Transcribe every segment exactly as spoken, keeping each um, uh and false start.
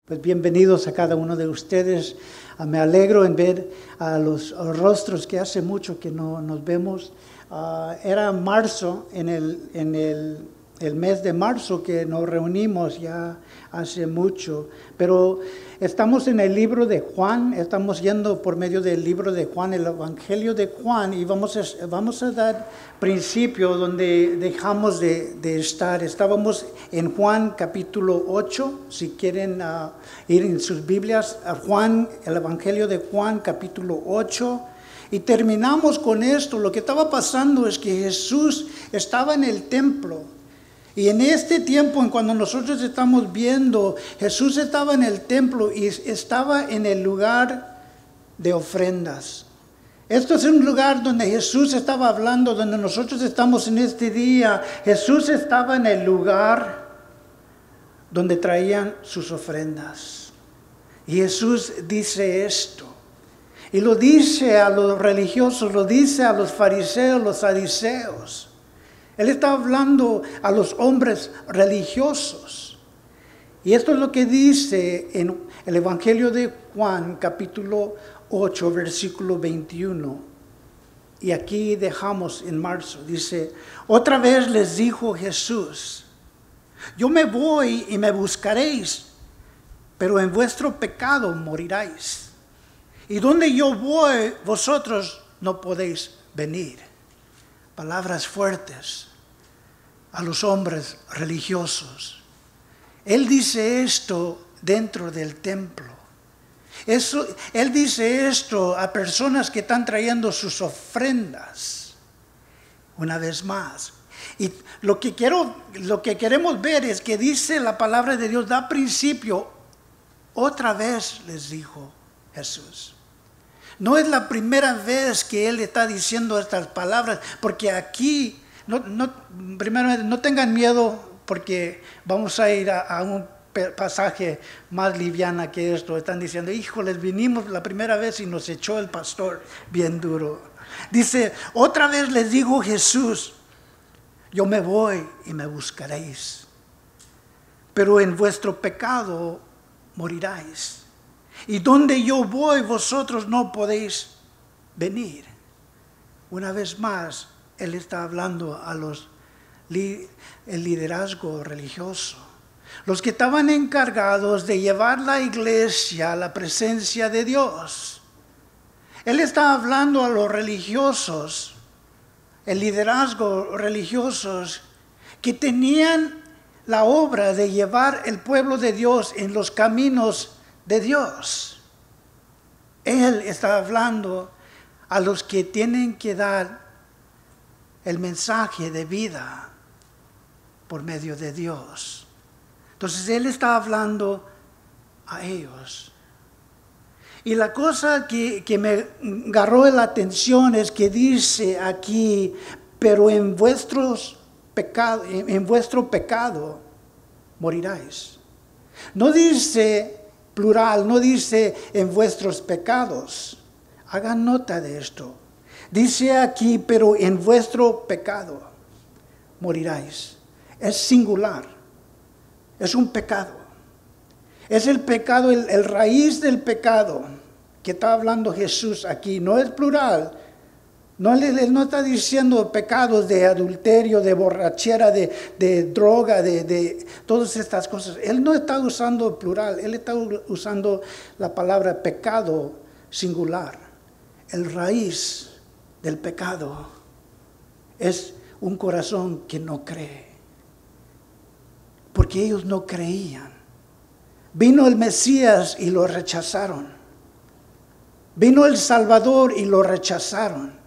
Pues bienvenidos a cada uno de ustedes. Uh, me alegro en ver a los uh, rostros que hace mucho que no nos vemos. Uh, era marzo, en, el, en el, el mes de marzo que nos reunimos ya hace mucho. Pero estamos en el libro de Juan, estamos yendo por medio del libro de Juan, el Evangelio de Juan, y vamos a, vamos a dar principio donde dejamos de, de estar. Estábamos en Juan capítulo ocho, si quieren uh, ir en sus Biblias, a Juan, el Evangelio de Juan capítulo ocho, y terminamos con esto. Lo que estaba pasando es que Jesús estaba en el templo. Y en este tiempo, en cuando nosotros estamos viendo, Jesús estaba en el templo y estaba en el lugar de ofrendas. Esto es un lugar donde Jesús estaba hablando, donde nosotros estamos en este día. Jesús estaba en el lugar donde traían sus ofrendas. Y Jesús dice esto. Y lo dice a los religiosos, lo dice a los fariseos, los saduceos. Él está hablando a los hombres religiosos. Y esto es lo que dice en el Evangelio de Juan, capítulo ocho, versículo veintiuno. Y aquí dejamos en marzo. Dice, otra vez les dijo Jesús, yo me voy y me buscaréis, pero en vuestro pecado moriráis. Y donde yo voy, vosotros no podéis venir. Palabras fuertes a los hombres religiosos. Él dice esto dentro del templo. Eso, él dice esto a personas que están trayendo sus ofrendas. Una vez más. Y lo que, quiero, lo que queremos ver es que dice la palabra de Dios, da principio. Otra vez les dijo Jesús. No es la primera vez que Él está diciendo estas palabras, porque aquí, no, no, primero, no tengan miedo, porque vamos a ir a, a un pasaje más liviana que esto. Están diciendo, híjoles, vinimos la primera vez y nos echó el pastor bien duro. Dice, otra vez les digo Jesús, yo me voy y me buscaréis, pero en vuestro pecado moriráis. Y donde yo voy, vosotros no podéis venir. Una vez más, Él está hablando a los el liderazgo religioso. Los que estaban encargados de llevar la iglesia a la presencia de Dios. Él está hablando a los religiosos, el liderazgo religiosos, que tenían la obra de llevar el pueblo de Dios en los caminos de Dios. Él está hablando a los que tienen que dar el mensaje de vida por medio de Dios. Entonces Él está hablando a ellos. Y la cosa que, que me agarró la atención es que dice aquí, pero en vuestros pecados, en, en vuestro pecado moriráis. No dice plural, no dice en vuestros pecados. Hagan nota de esto. Dice aquí, pero en vuestro pecado moriráis. Es singular. Es un pecado. Es el pecado, el, el raíz del pecado que está hablando Jesús aquí. No es plural. No, él no está diciendo pecados de adulterio, de borrachera, de, de droga, de, de todas estas cosas. Él no está usando plural, él está usando la palabra pecado singular. El raíz del pecado es un corazón que no cree. Porque ellos no creían. Vino el Mesías y lo rechazaron. Vino el Salvador y lo rechazaron.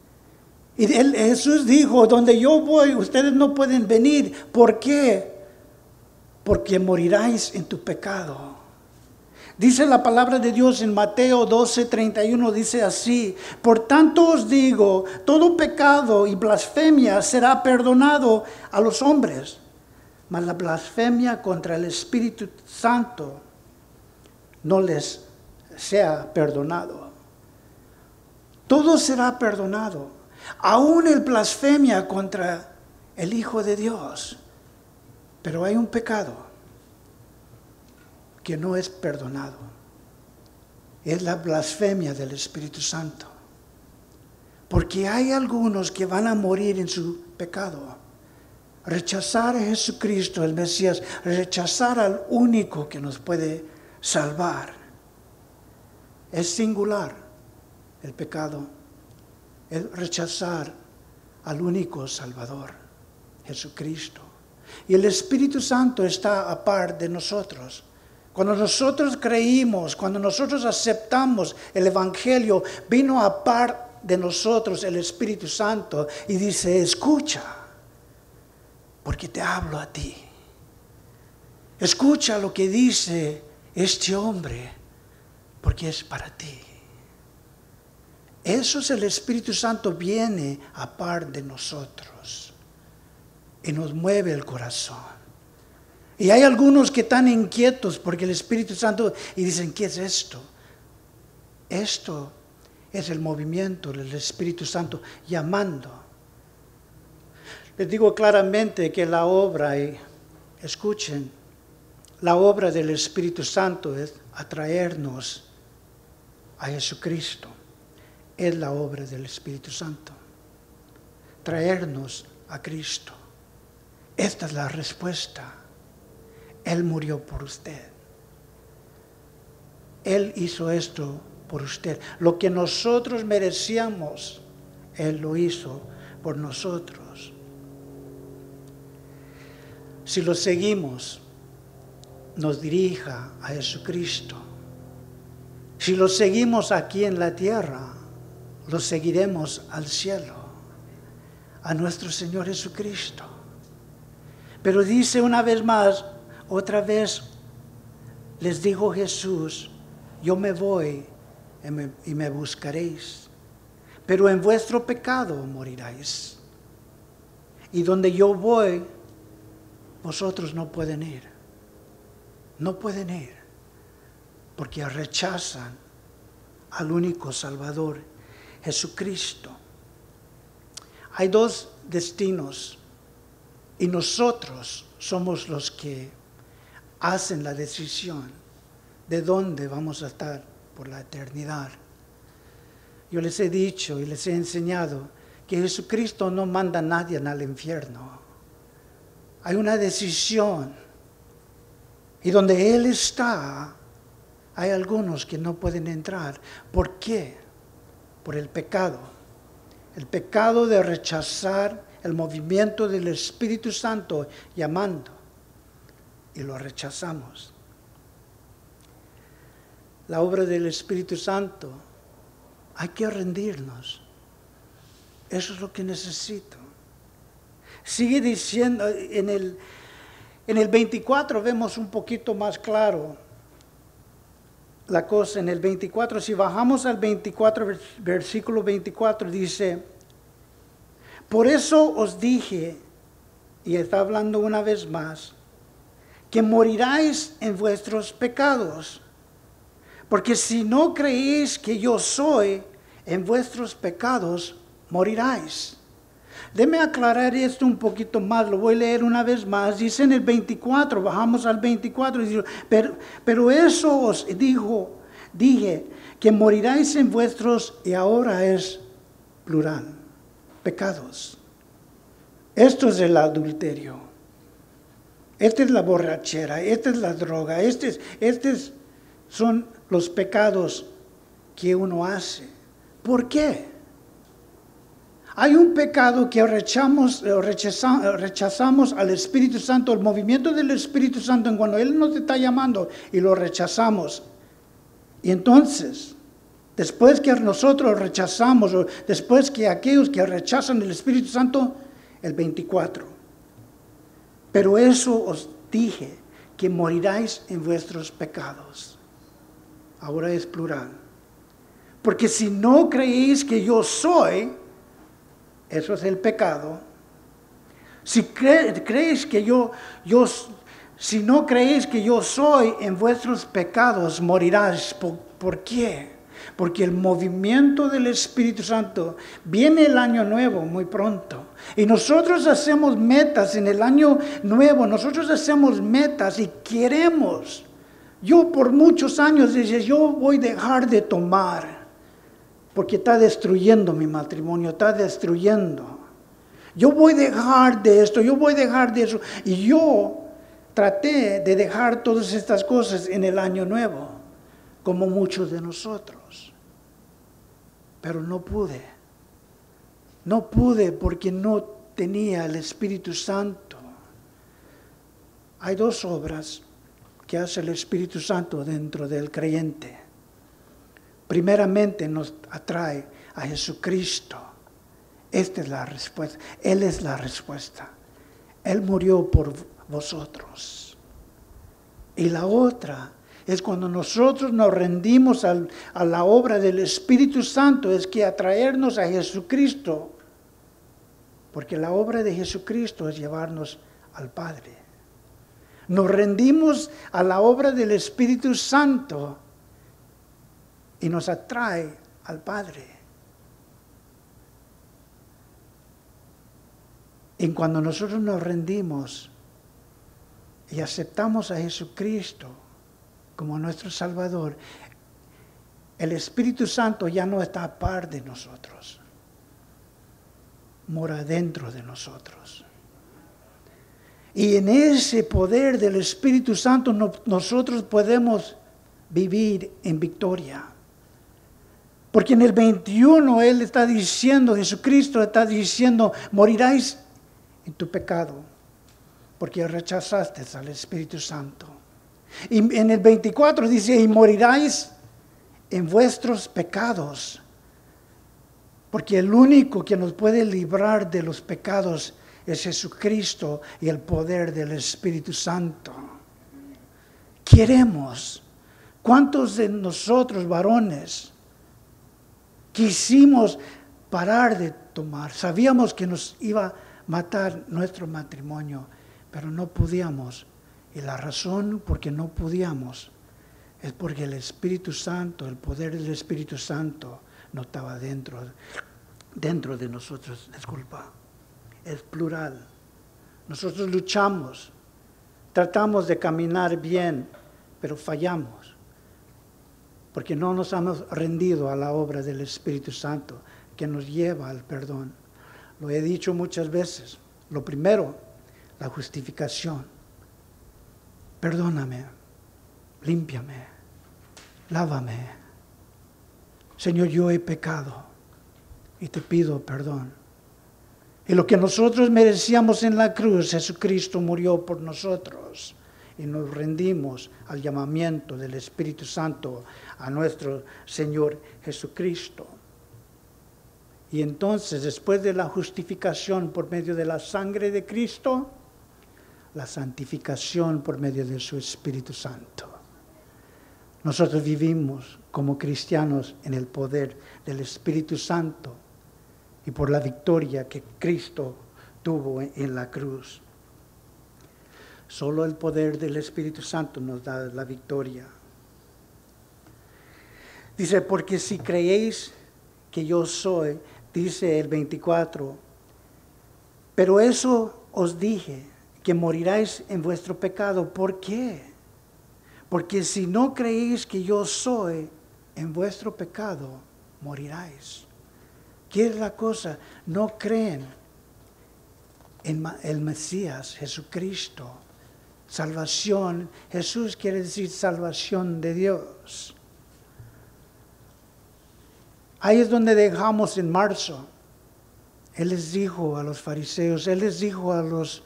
Y él, Jesús dijo, donde yo voy, ustedes no pueden venir. ¿Por qué? Porque moriráis en tu pecado. Dice la palabra de Dios en Mateo doce, treinta y uno, dice así, por tanto os digo, todo pecado y blasfemia será perdonado a los hombres, mas la blasfemia contra el Espíritu Santo no les sea perdonado. Todo será perdonado. Aún el blasfemia contra el Hijo de Dios. Pero hay un pecado que no es perdonado. Es la blasfemia del Espíritu Santo. Porque hay algunos que van a morir en su pecado. Rechazar a Jesucristo, el Mesías, rechazar al único que nos puede salvar. Es singular el pecado. Es rechazar al único Salvador, Jesucristo. Y el Espíritu Santo está a par de nosotros. Cuando nosotros creímos, cuando nosotros aceptamos el Evangelio, vino a par de nosotros el Espíritu Santo y dice, escucha, porque te hablo a ti. Escucha lo que dice este hombre, porque es para ti. Eso es el Espíritu Santo, viene a par de nosotros y nos mueve el corazón. Y hay algunos que están inquietos porque el Espíritu Santo, y dicen, ¿qué es esto? Esto es el movimiento del Espíritu Santo llamando. Les digo claramente que la obra, y escuchen, la obra del Espíritu Santo es atraernos a Jesucristo. Es la obra del Espíritu Santo. Traernos a Cristo. Esta es la respuesta. Él murió por usted. Él hizo esto por usted. Lo que nosotros merecíamos, Él lo hizo por nosotros. Si lo seguimos, nos dirija a Jesucristo. Si lo seguimos aquí en la tierra, lo seguiremos al cielo, a nuestro Señor Jesucristo. Pero dice una vez más, otra vez les dijo Jesús, yo me voy y me, y me buscaréis, pero en vuestro pecado moriráis. Y donde yo voy, vosotros no pueden ir. No pueden ir, porque rechazan al único Salvador, Jesucristo. Hay dos destinos y nosotros somos los que hacen la decisión de dónde vamos a estar por la eternidad. Yo les he dicho y les he enseñado que Jesucristo no manda a nadie al infierno. Hay una decisión y donde Él está, hay algunos que no pueden entrar. ¿Por qué? Por el pecado. El pecado de rechazar el movimiento del Espíritu Santo llamando. Y lo rechazamos. La obra del Espíritu Santo, hay que rendirnos. Eso es lo que necesito. Sigue diciendo, en el, en el veinticuatro vemos un poquito más claro la cosa. En el veinticuatro, si bajamos al veinticuatro, versículo veinticuatro, dice, por eso os dije, y está hablando una vez más, que moriráis en vuestros pecados. Porque si no creéis que yo soy, en vuestros pecados moriráis. Déme aclarar esto un poquito más, lo voy a leer una vez más. Dice en el veinticuatro, bajamos al veinticuatro, dice, pero, pero eso os dijo, dije, que moriráis en vuestros, y ahora es plural, pecados. Esto es el adulterio. Esta es la borrachera, esta es la droga, estos estos son los pecados que uno hace. ¿Por qué? Hay un pecado que rechazamos, rechazamos, rechazamos al Espíritu Santo, el movimiento del Espíritu Santo, cuando Él nos está llamando y lo rechazamos. Y entonces, después que nosotros rechazamos, o después que aquellos que rechazan el Espíritu Santo, el veinticuatro. Pero eso os dije, que moriráis en vuestros pecados. Ahora es plural. Porque si no creéis que yo soy, eso es el pecado. Si cre creéis que yo, yo, si no creéis que yo soy, en vuestros pecados moriráis. ¿Por, por qué? Porque el movimiento del Espíritu Santo, viene el año nuevo muy pronto. Y nosotros hacemos metas en el año nuevo, nosotros hacemos metas y queremos Yo por muchos años decía, yo voy a dejar de tomar, porque está destruyendo mi matrimonio, está destruyendo. Yo voy a dejar de esto, yo voy a dejar de eso. Y yo traté de dejar todas estas cosas en el año nuevo, como muchos de nosotros. Pero no pude. No pude porque no tenía el Espíritu Santo. Hay dos obras que hace el Espíritu Santo dentro del creyente. Primeramente nos atrae a Jesucristo. Esta es la respuesta. Él es la respuesta. Él murió por vosotros. Y la otra es cuando nosotros nos rendimos al, a la obra del Espíritu Santo, es que atraernos a Jesucristo. Porque la obra de Jesucristo es llevarnos al Padre. Nos rendimos a la obra del Espíritu Santo y nos atrae al Padre. Y cuando nosotros nos rendimos y aceptamos a Jesucristo como nuestro Salvador, el Espíritu Santo ya no está a par de nosotros, mora dentro de nosotros. Y en ese poder del Espíritu Santo no, nosotros podemos vivir en victoria. Porque en el veintiuno Él está diciendo, Jesucristo está diciendo, moriráis en tu pecado, porque rechazaste al Espíritu Santo. Y en el veinticuatro dice, y moriráis en vuestros pecados, porque el único que nos puede librar de los pecados es Jesucristo y el poder del Espíritu Santo. Queremos, ¿cuántos de nosotros varones quisimos parar de tomar? Sabíamos que nos iba a matar nuestro matrimonio, pero no podíamos. Y la razón por qué no podíamos es porque el Espíritu Santo, el poder del Espíritu Santo no estaba dentro, dentro de nosotros. Disculpa. Es plural. Nosotros luchamos, tratamos de caminar bien, pero fallamos, porque no nos hemos rendido a la obra del Espíritu Santo que nos lleva al perdón. Lo he dicho muchas veces. Lo primero, la justificación. Perdóname, límpiame, lávame. Señor, yo he pecado y te pido perdón. Y lo que nosotros merecíamos en la cruz, Jesucristo murió por nosotros. Y nos rendimos al llamamiento del Espíritu Santo a nuestro Señor Jesucristo. Y entonces, después de la justificación por medio de la sangre de Cristo, la santificación por medio de su Espíritu Santo. Nosotros vivimos como cristianos en el poder del Espíritu Santo y por la victoria que Cristo tuvo en la cruz. Solo el poder del Espíritu Santo nos da la victoria. Dice, porque si creéis que yo soy, dice el veinticuatro, pero eso os dije, que moriráis en vuestro pecado. ¿Por qué? Porque si no creéis que yo soy, en vuestro pecado moriráis. ¿Qué es la cosa? No creen en el Mesías, Jesucristo. Salvación, Jesús quiere decir salvación de Dios. Ahí es donde dejamos en marzo. Él les dijo a los fariseos, Él les dijo a los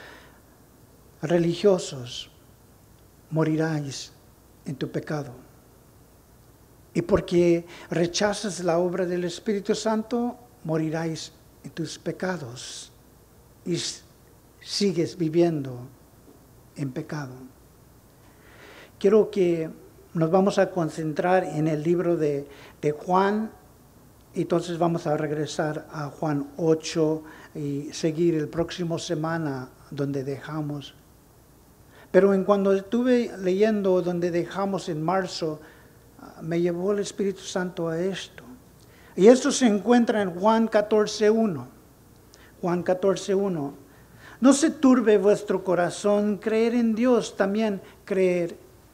religiosos, moriráis en tu pecado. Y porque rechazas la obra del Espíritu Santo, moriráis en tus pecados. Y sigues viviendo en pecado. Quiero que nos vamos a concentrar en el libro de, de Juan. Entonces vamos a regresar a Juan ocho y seguir el próximo semana donde dejamos. Pero en cuando estuve leyendo donde dejamos en marzo, me llevó el Espíritu Santo a esto. Y esto se encuentra en Juan catorce uno. Juan catorce uno. No se turbe vuestro corazón, creer en Dios, también creer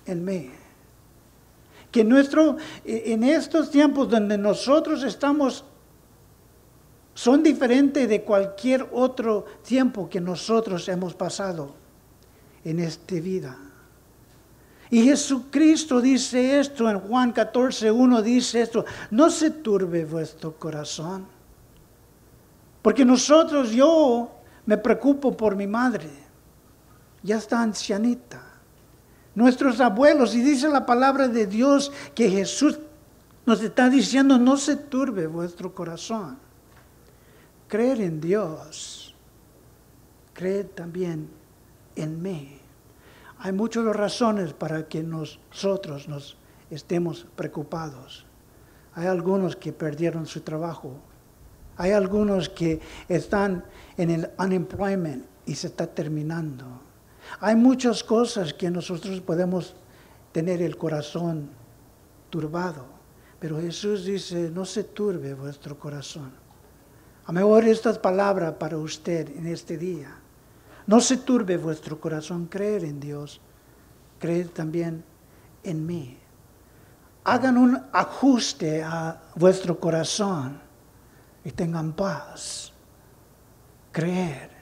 en mí. Que nuestro, en estos tiempos donde nosotros estamos, son diferentes de cualquier otro tiempo que nosotros hemos pasado en esta vida. Y Jesucristo dice esto en Juan catorce uno, dice esto: no se turbe vuestro corazón. Porque nosotros, yo me preocupo por mi madre, ya está ancianita. Nuestros abuelos, y dice la palabra de Dios que Jesús nos está diciendo: no se turbe vuestro corazón. Creer en Dios, creer también en mí. Hay muchas razones para que nosotros nos estemos preocupados. Hay algunos que perdieron su trabajo. Hay algunos que están en el unemployment y se está terminando. Hay muchas cosas que nosotros podemos tener el corazón turbado. Pero Jesús dice: no se turbe vuestro corazón. A lo mejor estas palabras para usted en este día. No se turbe vuestro corazón, creer en Dios, creer también en mí. Hagan un ajuste a vuestro corazón y tengan paz. Creer.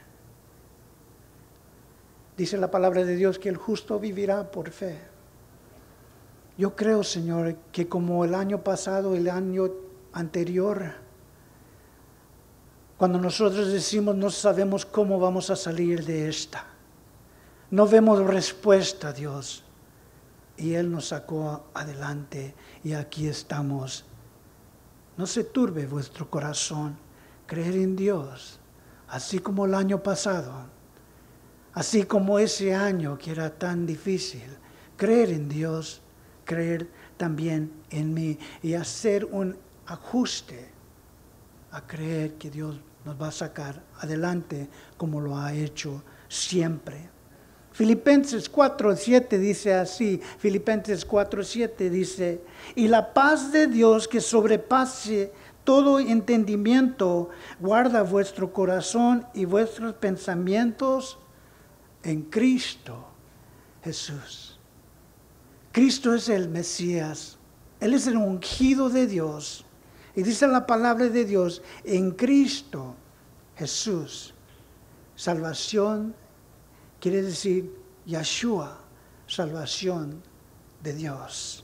Dice la palabra de Dios que el justo vivirá por fe. Yo creo, Señor, que como el año pasado, el año anterior, cuando nosotros decimos no sabemos cómo vamos a salir de esta, no vemos respuesta a Dios, y Él nos sacó adelante y aquí estamos. No se turbe vuestro corazón, creer en Dios, así como el año pasado, así como ese año que era tan difícil. Creer en Dios, creer también en mí y hacer un ajuste a creer que Dios nos va a sacar adelante como lo ha hecho siempre. Filipenses cuatro siete dice así, Filipenses cuatro siete dice: y la paz de Dios que sobrepase todo entendimiento, guarda vuestro corazón y vuestros pensamientos en Cristo Jesús. Cristo es el Mesías, Él es el ungido de Dios. Y dice la palabra de Dios: en Cristo Jesús, salvación quiere decir Yeshua, salvación de Dios.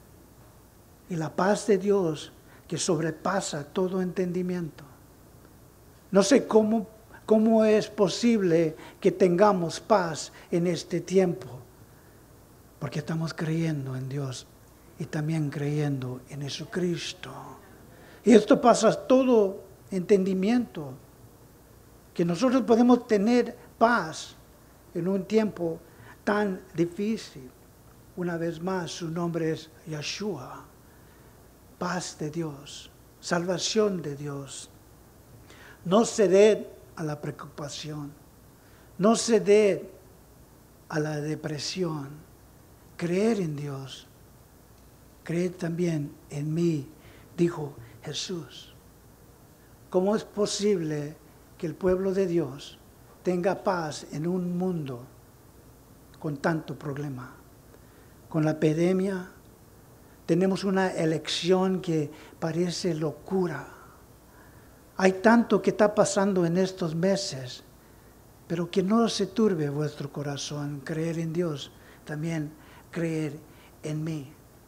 Y la paz de Dios que sobrepasa todo entendimiento. No sé cómo, cómo es posible que tengamos paz en este tiempo, porque estamos creyendo en Dios y también creyendo en Jesucristo. Y esto pasa todo entendimiento, que nosotros podemos tener paz en un tiempo tan difícil. Una vez más, su nombre es Yeshua, paz de Dios, salvación de Dios. No ceder a la preocupación, no ceder a la depresión, creer en Dios, creer también en mí, dijo Jesús. ¿Cómo es posible que el pueblo de Dios tenga paz en un mundo con tanto problema? Con la epidemia, tenemos una elección que parece locura. Hay tanto que está pasando en estos meses, pero que no se turbe vuestro corazón. Creer en Dios, también creer en mí.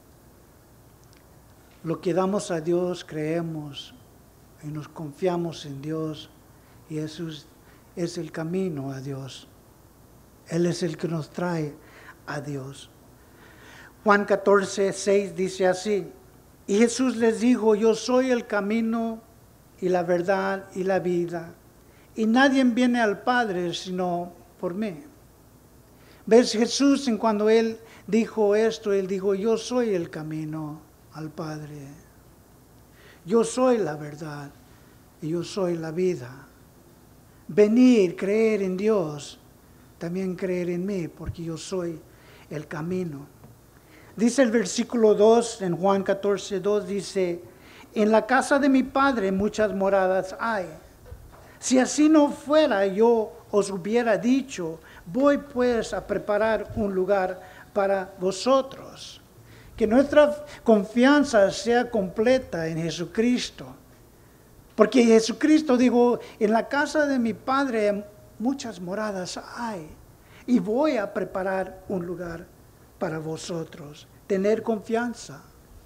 Lo que damos a Dios, creemos y nos confiamos en Dios, y Jesús es el camino a Dios. Él es el que nos trae a Dios. Juan catorce seis dice así: y Jesús les dijo: yo soy el camino y la verdad y la vida, y nadie viene al Padre sino por mí. ¿Ves? Jesús, en cuando Él dijo esto, Él dijo: yo soy el camino al Padre. Yo soy la verdad y yo soy la vida. Venir, creer en Dios, también creer en mí, porque yo soy el camino. Dice el versículo dos en Juan catorce dos, dice: en la casa de mi Padre muchas moradas hay. Si así no fuera, yo os hubiera dicho: voy pues a preparar un lugar para vosotros. Que nuestra confianza sea completa en Jesucristo. Porque Jesucristo dijo, en la casa de mi Padre muchas moradas hay. Y voy a preparar un lugar para vosotros. Tener confianza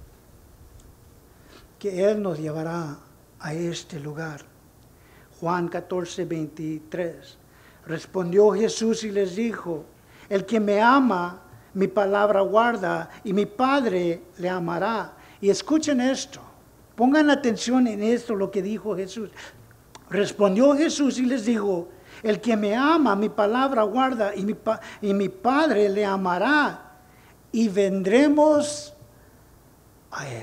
que Él nos llevará a este lugar. Juan catorce, veintitrés. Respondió Jesús y les dijo, el que me ama, mi palabra guarda, y mi Padre le amará. Y escuchen esto, pongan atención en esto, lo que dijo Jesús. Respondió Jesús y les dijo, el que me ama, mi palabra guarda, y mi, pa- y mi Padre le amará, y vendremos a Él.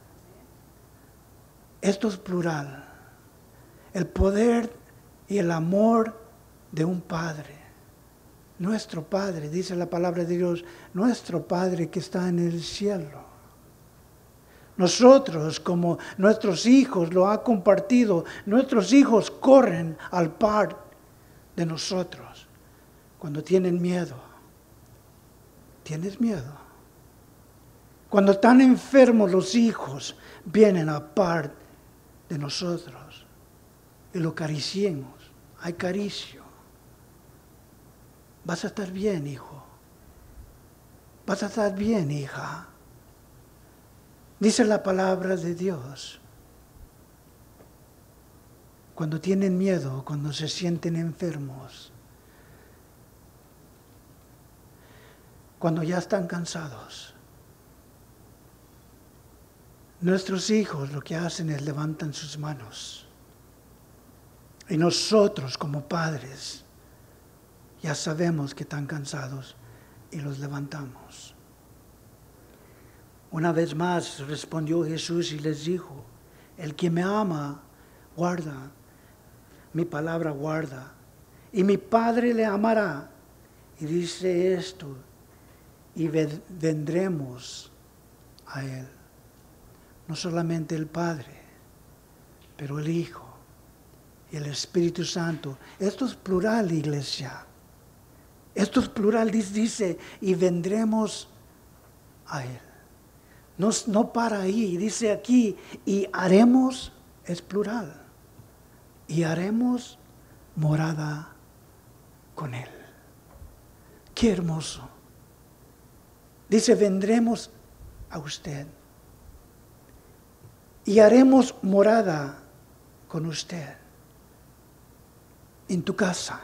Esto es plural. El poder y el amor de un Padre. Nuestro Padre, dice la palabra de Dios, nuestro Padre que está en el cielo. Nosotros, como nuestros hijos lo ha compartido, nuestros hijos corren al par de nosotros cuando tienen miedo. ¿Tienes miedo? Cuando están enfermos los hijos, vienen a par de nosotros y lo acariciemos. Hay caricio. Vas a estar bien, hijo. Vas a estar bien, hija. Dice la palabra de Dios. Cuando tienen miedo, cuando se sienten enfermos, cuando ya están cansados, nuestros hijos lo que hacen es levantan sus manos. Y nosotros como padres ya sabemos que están cansados y los levantamos. Una vez más respondió Jesús y les dijo, el que me ama, guarda, mi palabra guarda, y mi Padre le amará. Y dice esto, y vendremos a Él. No solamente el Padre, pero el Hijo y el Espíritu Santo. Esto es plural, iglesia. Esto es plural, dice, y vendremos a Él. No, no para ahí, dice aquí, y haremos, es plural, y haremos morada con Él. Qué hermoso. Dice, vendremos a usted y haremos morada con usted en tu casa,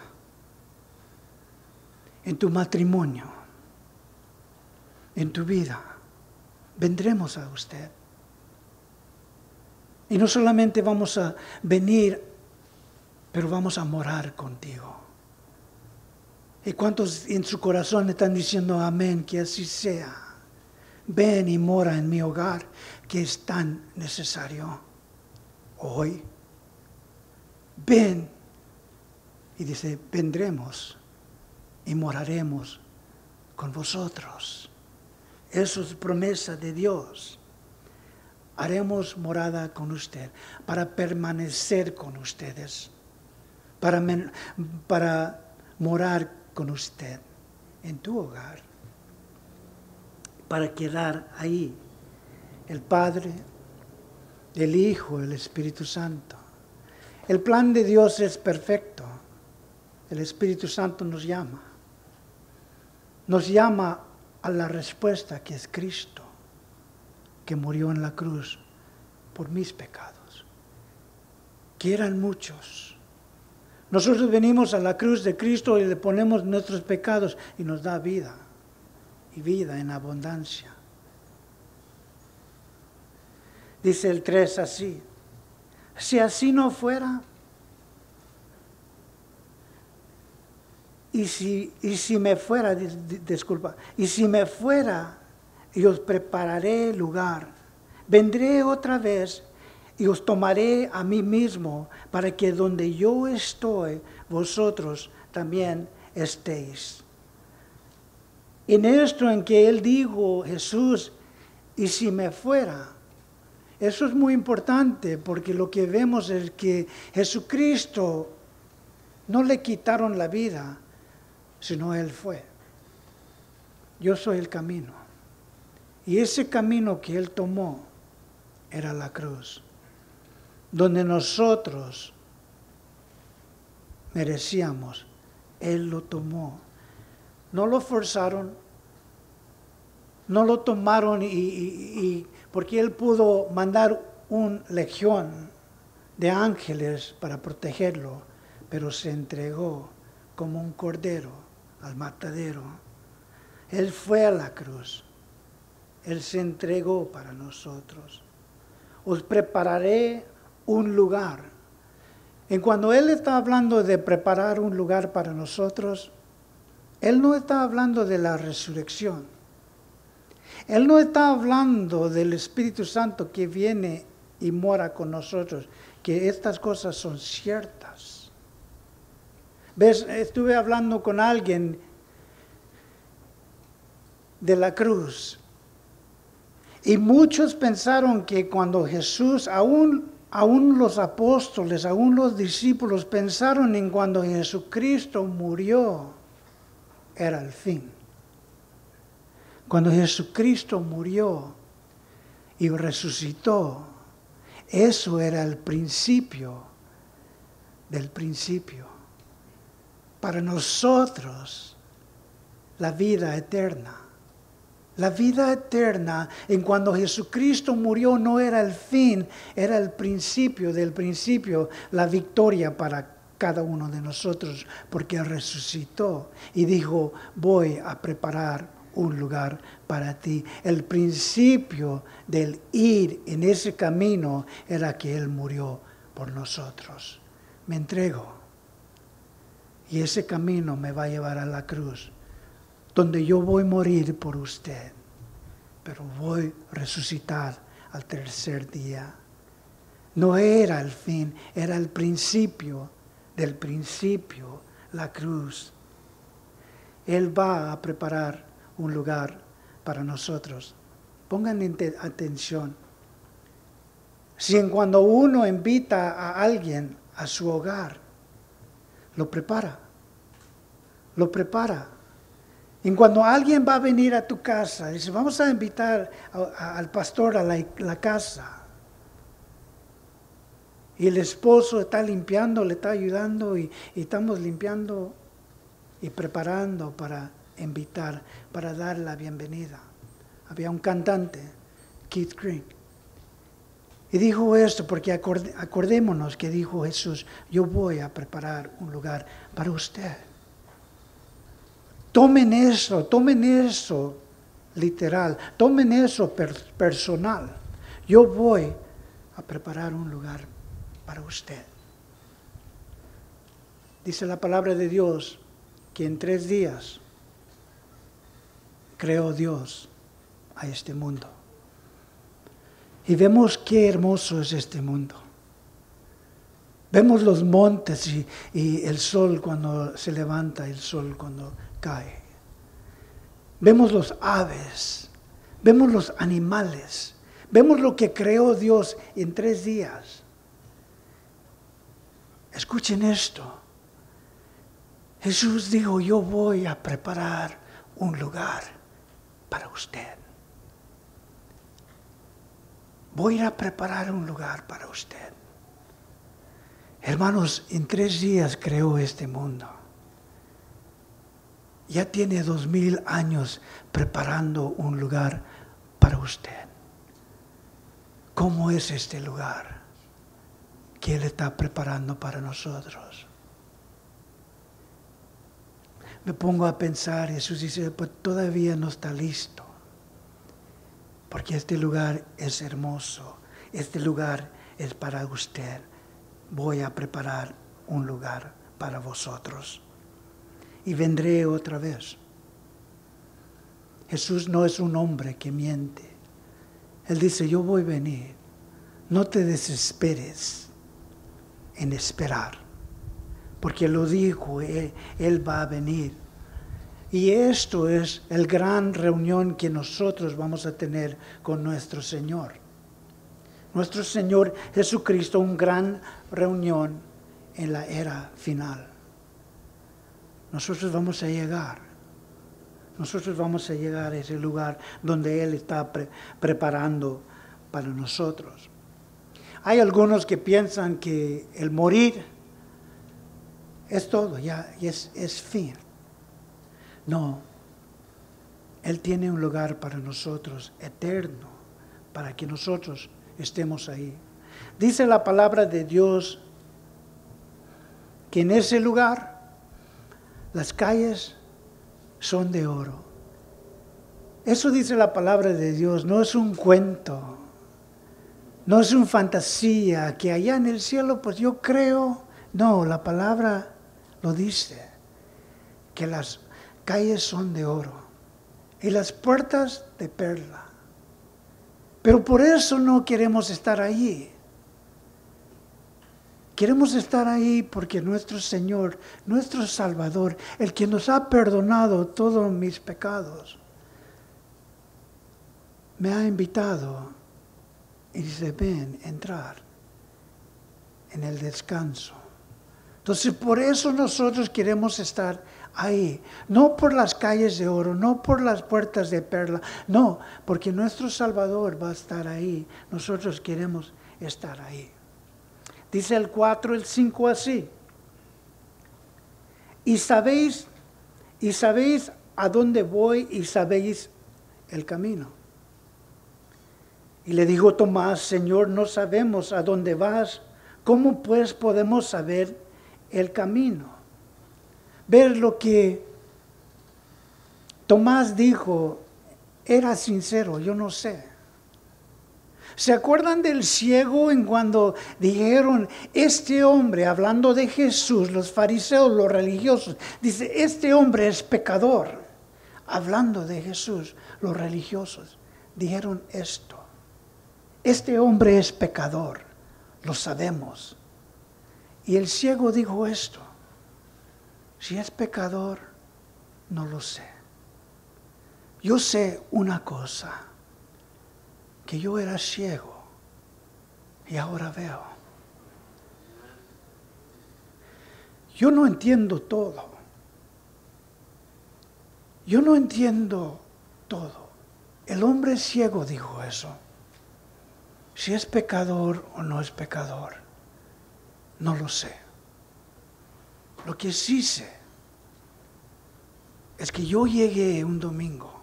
en tu matrimonio, en tu vida. Vendremos a usted. Y no solamente vamos a venir, pero vamos a morar contigo. ¿Y cuántos en su corazón están diciendo amén, que así sea? Ven y mora en mi hogar, que es tan necesario hoy. Ven. Y dice, vendremos y moraremos con vosotros. Eso es promesa de Dios. Haremos morada con usted para permanecer con ustedes, para, men, para morar con usted en tu hogar, para quedar ahí. El Padre, el Hijo, el Espíritu Santo. El plan de Dios es perfecto. El Espíritu Santo nos llama. Nos llama a la respuesta que es Cristo, que murió en la cruz por mis pecados, que eran muchos. Nosotros venimos a la cruz de Cristo y le ponemos nuestros pecados y nos da vida, y vida en abundancia. Dice el tres así, si así no fuera, y si, y si me fuera, disculpa, y si me fuera, y os prepararé lugar, vendré otra vez y os tomaré a mí mismo, para que donde yo estoy, vosotros también estéis. En esto en que él dijo, Jesús, y si me fuera, eso es muy importante, porque lo que vemos es que Jesucristo no le quitaron la vida, sino Él fue. yo soy el camino. Y ese camino que Él tomó era la cruz, donde nosotros merecíamos. Él lo tomó. No lo forzaron, no lo tomaron y, y, y porque Él pudo mandar una legión de ángeles para protegerlo, pero se entregó como un cordero al matadero. Él fue a la cruz. Él se entregó para nosotros. Os prepararé un lugar. Y cuando Él está hablando de preparar un lugar para nosotros, Él no está hablando de la resurrección. Él no está hablando del Espíritu Santo que viene y mora con nosotros, que estas cosas son ciertas. ¿Ves? Estuve hablando con alguien de la cruz. Y muchos pensaron que cuando Jesús, aún, aún los apóstoles, aún los discípulos, pensaron en cuando Jesucristo murió, era el fin. Cuando Jesucristo murió y resucitó, eso era el principio del principio. Para nosotros, la vida eterna. La vida eterna, en cuando Jesucristo murió, no era el fin, era el principio del principio, la victoria para cada uno de nosotros, porque resucitó y dijo, voy a preparar un lugar para ti. El principio del ir en ese camino era que Él murió por nosotros. Me entrego y ese camino me va a llevar a la cruz, donde yo voy a morir por usted, pero voy a resucitar al tercer día. No era el fin, era el principio del principio, la cruz. Él va a preparar un lugar para nosotros. Pongan atención. Si en cuando uno invita a alguien a su hogar, lo prepara, lo prepara. Y cuando alguien va a venir a tu casa, dice, vamos a invitar a, a, al pastor a la, la casa. Y el esposo está limpiando, le está ayudando y, y estamos limpiando y preparando para invitar, para dar la bienvenida. Había un cantante, Keith Green, y dijo esto porque acorde, acordémonos que dijo Jesús, yo voy a preparar un lugar para usted. Tomen eso, tomen eso literal, tomen eso per, personal. Yo voy a preparar un lugar para usted. Dice la palabra de Dios que en tres días creó Dios a este mundo. Y vemos qué hermoso es este mundo. Vemos los montes y, y el sol cuando se levanta, el sol cuando cae. Vemos los aves, vemos los animales, vemos lo que creó Dios en tres días. Escuchen esto. Jesús dijo, yo voy a preparar un lugar para usted. Voy a ir a preparar un lugar para usted. Hermanos, en tres días creó este mundo. Ya tiene dos mil años preparando un lugar para usted. ¿Cómo es este lugar que Él está preparando para nosotros? Me pongo a pensar, Jesús dice, pues todavía no está listo. Porque este lugar es hermoso. Este lugar es para usted. Voy a preparar un lugar para vosotros. Y vendré otra vez. Jesús no es un hombre que miente. Él dice, yo voy a venir. No te desesperes en esperar. Porque lo dijo, Él, él va a venir. Y esto es el gran reunión que nosotros vamos a tener con nuestro Señor. Nuestro Señor Jesucristo, una gran reunión en la era final. Nosotros vamos a llegar. nosotros vamos a llegar a ese lugar donde Él está pre- preparando para nosotros. Hay algunos que piensan que el morir es todo, ya es, es fin. No, Él tiene un lugar para nosotros, eterno, para que nosotros estemos ahí. Dice la palabra de Dios que en ese lugar las calles son de oro. Eso dice la palabra de Dios, no es un cuento, no es una fantasía que allá en el cielo pues yo creo. No, la palabra lo dice, que las calles son de oro y las puertas de perla. Pero por eso no queremos estar allí. Queremos estar ahí porque nuestro Señor, nuestro Salvador, el que nos ha perdonado todos mis pecados, me ha invitado y dice, ven, entrar en el descanso. Entonces, por eso nosotros queremos estar ahí, no por las calles de oro, no por las puertas de perla, no, porque nuestro Salvador va a estar ahí. Nosotros queremos estar ahí. Dice el cuatro, el cinco así. Y sabéis, y sabéis a dónde voy y sabéis el camino. Y le dijo Tomás, Señor, no sabemos a dónde vas. ¿Cómo pues podemos saber el camino? Ver lo que Tomás dijo era sincero, yo no sé. ¿Se acuerdan del ciego en cuando dijeron, este hombre, hablando de Jesús, los fariseos, los religiosos, dice, este hombre es pecador? Hablando de Jesús, los religiosos dijeron esto. Este hombre es pecador, lo sabemos. Y el ciego dijo esto, si es pecador, no lo sé. Yo sé una cosa, que yo era ciego y ahora veo. Yo no entiendo todo. Yo no entiendo todo. El hombre ciego dijo eso. Si es pecador o no es pecador, no lo sé. Lo que sí sé es que yo llegué un domingo.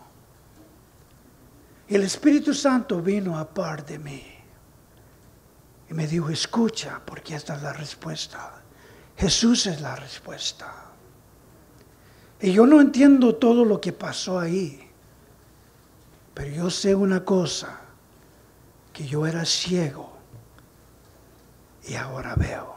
El Espíritu Santo vino a par de mí y me dijo, escucha, porque esta es la respuesta. Jesús es la respuesta. Y yo no entiendo todo lo que pasó ahí, pero yo sé una cosa, que yo era ciego y ahora veo.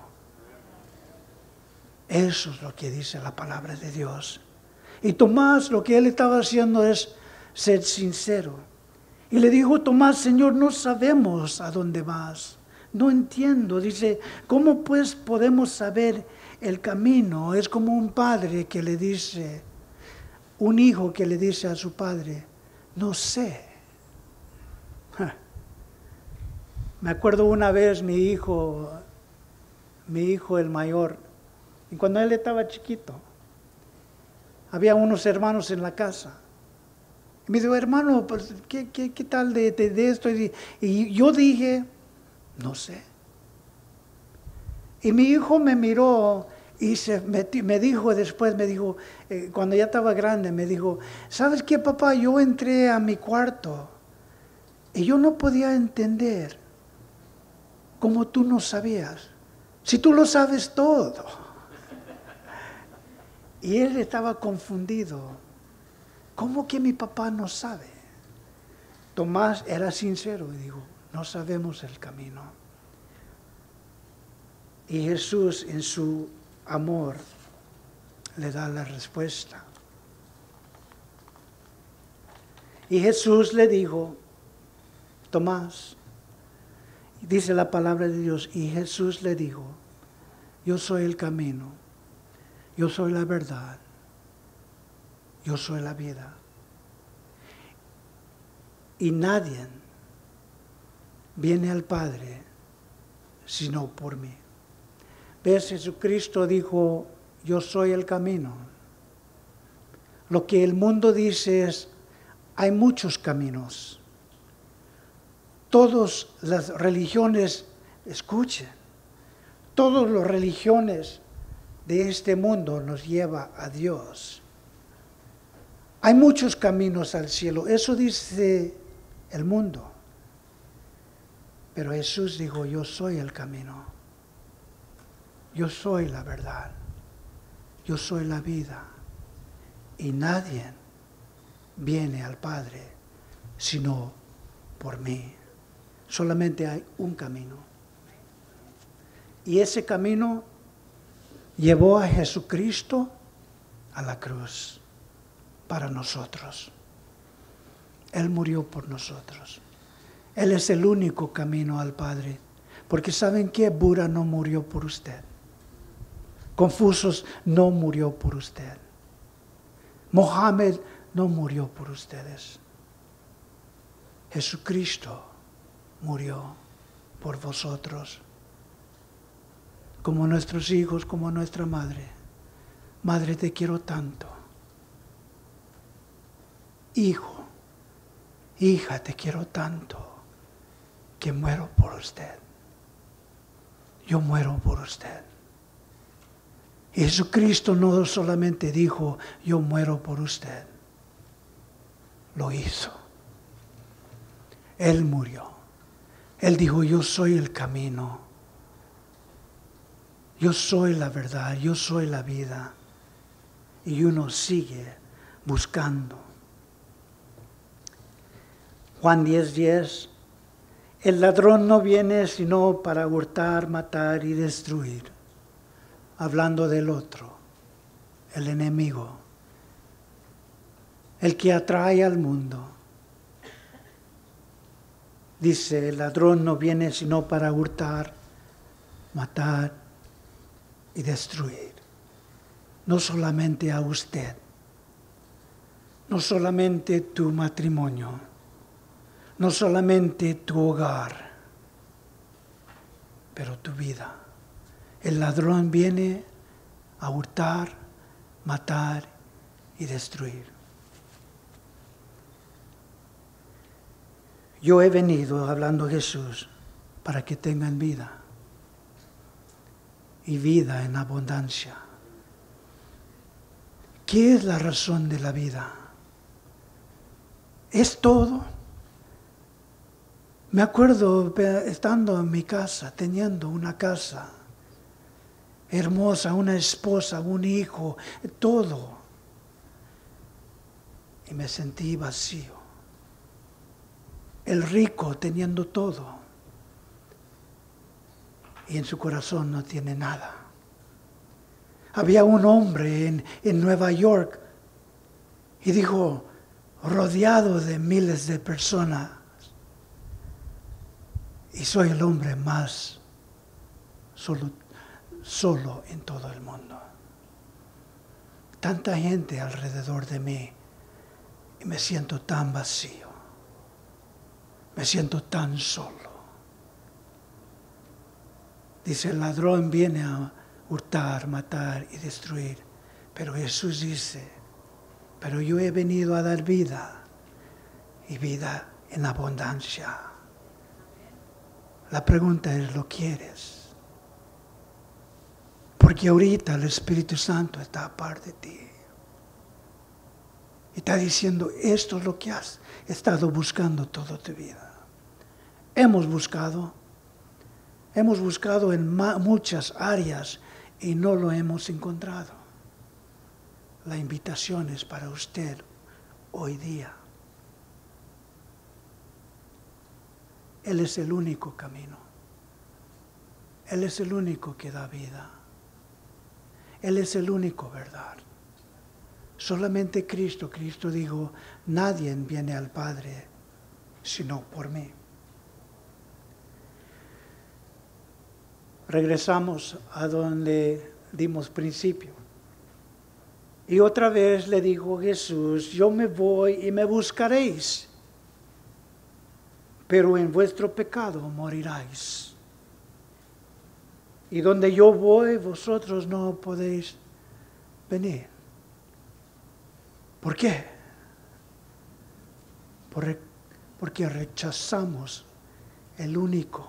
Eso es lo que dice la palabra de Dios. Y Tomás, lo que él estaba haciendo es ser sincero. Y le dijo Tomás, Señor, no sabemos a dónde vas. No entiendo. Dice, ¿cómo pues podemos saber el camino? Es como un padre que le dice, un hijo que le dice a su padre, no sé. Ja. Me acuerdo una vez mi hijo, mi hijo el mayor, y cuando él estaba chiquito, había unos hermanos en la casa. Me dijo, hermano, pues, ¿qué, qué, qué tal de, de, de esto? Y, y yo dije, no sé. Y mi hijo me miró y se me, me dijo después, me dijo, eh, cuando ya estaba grande, me dijo, ¿sabes qué, papá? Yo entré a mi cuarto y yo no podía entender cómo tú no sabías. Si tú lo sabes todo. Y él estaba confundido. ¿Cómo que mi papá no sabe? Tomás era sincero y dijo, no sabemos el camino. Y Jesús en su amor le da la respuesta. Y Jesús le dijo, Tomás, dice la palabra de Dios, y Jesús le dijo, yo soy el camino, yo soy la verdad, yo soy la vida. Y nadie viene al Padre sino por mí. ¿Ves? Jesucristo dijo, yo soy el camino, Lo que el mundo dice es, hay muchos caminos. Todas las religiones, escuchen, todas las religiones de este mundo nos lleva a Dios. Hay muchos caminos al cielo, eso dice el mundo. Pero Jesús dijo, yo soy el camino, yo soy la verdad, yo soy la vida. Y nadie viene al Padre sino por mí. Solamente hay un camino. Y ese camino llevó a Jesucristo a la cruz para nosotros. Él murió por nosotros. Él es el único camino al Padre. Porque ¿saben qué? Buda no murió por usted. Confucius no murió por usted. Mohammed no murió por ustedes. Jesucristo murió por vosotros. Como nuestros hijos, como nuestra madre. Madre, te quiero tanto. Hijo, hija, te quiero tanto que muero por usted. Yo muero por usted. Y Jesucristo no solamente dijo, yo muero por usted. Lo hizo. Él murió. Él dijo, yo soy el camino. Yo soy la verdad, yo soy la vida. Y uno sigue buscando. Juan diez diez. El ladrón no viene sino para hurtar, matar y destruir. Hablando del otro, el enemigo, el que atrae al mundo. Dice, el ladrón no viene sino para hurtar, matar y destruir. No solamente a usted, no solamente tu matrimonio, no solamente tu hogar, pero tu vida. El ladrón viene a hurtar, matar y destruir. Yo he venido, hablando Jesús, para que tengan vida. Y vida en abundancia. ¿Qué es la razón de la vida? ¿Es todo? Me acuerdo estando en mi casa, teniendo una casa hermosa, una esposa, un hijo, todo. Y me sentí vacío. El rico teniendo todo. Y en su corazón no tiene nada. Había un hombre en, en Nueva York y dijo, rodeado de miles de personas, y soy el hombre más solo, solo en todo el mundo. Tanta gente alrededor de mí y me siento tan vacío. Me siento tan solo. Dice, el ladrón viene a hurtar, matar y destruir. Pero Jesús dice, pero yo he venido a dar vida y vida en abundancia. La pregunta es, ¿lo quieres? Porque ahorita el Espíritu Santo está aparte de ti. Y está diciendo, esto es lo que has estado buscando toda tu vida. Hemos buscado, hemos buscado en muchas áreas y no lo hemos encontrado. La invitación es para usted hoy día. Él es el único camino. Él es el único que da vida. Él es el único verdad. Solamente Cristo, Cristo dijo, nadie viene al Padre sino por mí. Regresamos a donde dimos principio. Y otra vez le dijo Jesús, yo me voy y me buscaréis, pero en vuestro pecado moriráis. Y donde yo voy, vosotros no podéis venir. ¿Por qué? Porque rechazamos el único,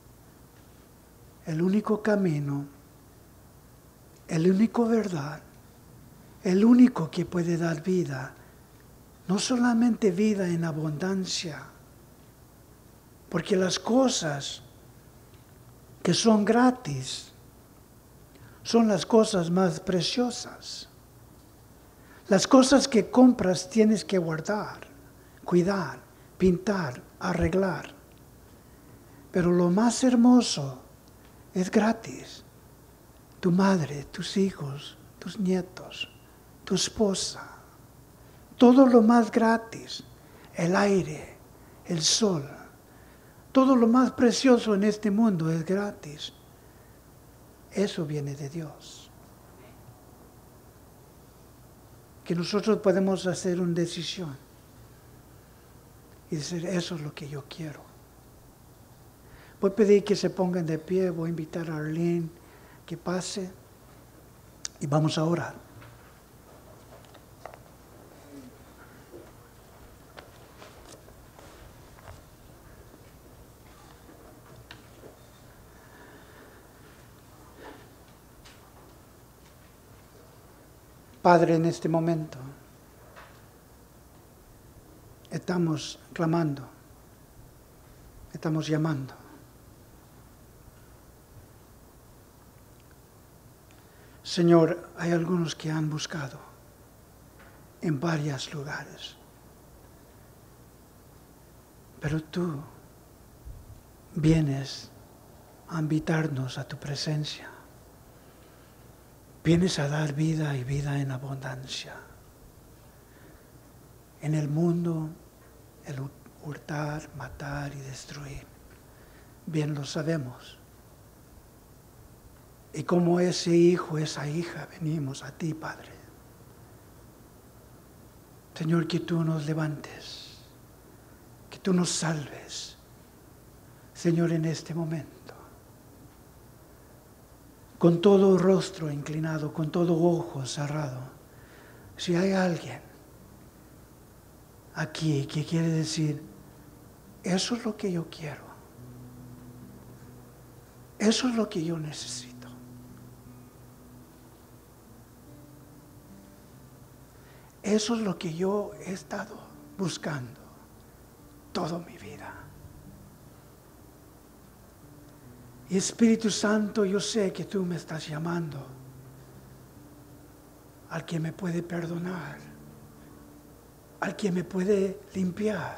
el único camino, el único verdad, el único que puede dar vida, no solamente vida en abundancia, porque las cosas que son gratis son las cosas más preciosas. Las cosas que compras tienes que guardar, cuidar, pintar, arreglar. Pero lo más hermoso es gratis. Tu madre, tus hijos, tus nietos, tu esposa. Todo lo más gratis, el aire, el sol. Todo lo más precioso en este mundo es gratis. Eso viene de Dios. Que nosotros podemos hacer una decisión y decir, eso es lo que yo quiero. Voy a pedir que se pongan de pie, voy a invitar a Arlene que pase y vamos a orar. Padre, en este momento estamos clamando, estamos llamando. Señor, hay algunos que han buscado en varios lugares, pero tú vienes a invitarnos a tu presencia. Vienes a dar vida y vida en abundancia. En el mundo, el hurtar, matar y destruir. Bien lo sabemos. Y como ese hijo, esa hija, venimos a ti, Padre. Señor, que tú nos levantes, que tú nos salves, Señor, en este momento. Con todo rostro inclinado, con todo ojo cerrado. Si hay alguien aquí que quiere decir, eso es lo que yo quiero, eso es lo que yo necesito. Eso es lo que yo he estado buscando toda mi vida. Y Espíritu Santo, yo sé que tú me estás llamando al que me puede perdonar, al que me puede limpiar,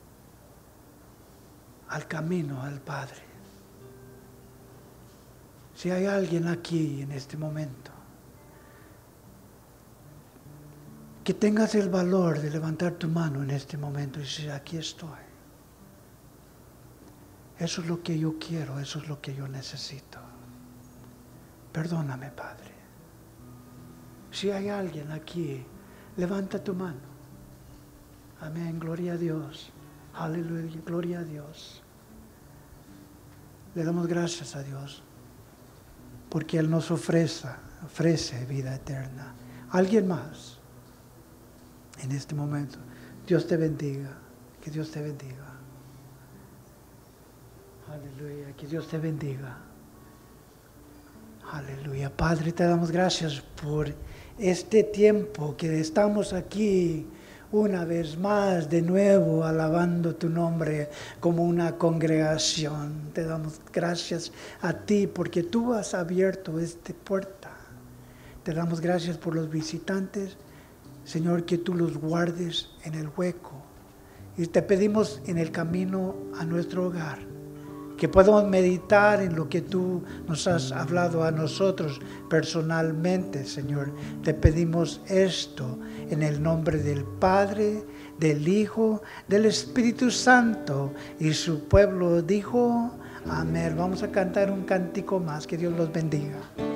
al camino al Padre. Si hay alguien aquí en este momento, que tengas el valor de levantar tu mano en este momento y decir, aquí estoy. Eso es lo que yo quiero, eso es lo que yo necesito. Perdóname, Padre. Si hay alguien aquí, levanta tu mano. Amén, gloria a Dios. Aleluya, gloria a Dios. Le damos gracias a Dios, porque Él nos ofrece, ofrece vida eterna. ¿Alguien más? En este momento, Dios te bendiga, que Dios te bendiga. Aleluya, que Dios te bendiga. Aleluya. Padre, te damos gracias por este tiempo que estamos aquí una vez más de nuevo alabando tu nombre como una congregación. Te damos gracias a ti porque tú has abierto esta puerta. Te damos gracias por los visitantes. Señor, que tú los guardes en el hueco. Y te pedimos en el camino a nuestro hogar, que podamos meditar en lo que tú nos has hablado a nosotros personalmente, Señor. Te pedimos esto en el nombre del Padre, del Hijo, del Espíritu Santo. Y su pueblo dijo, amén. Vamos a cantar un cántico más. Que Dios los bendiga.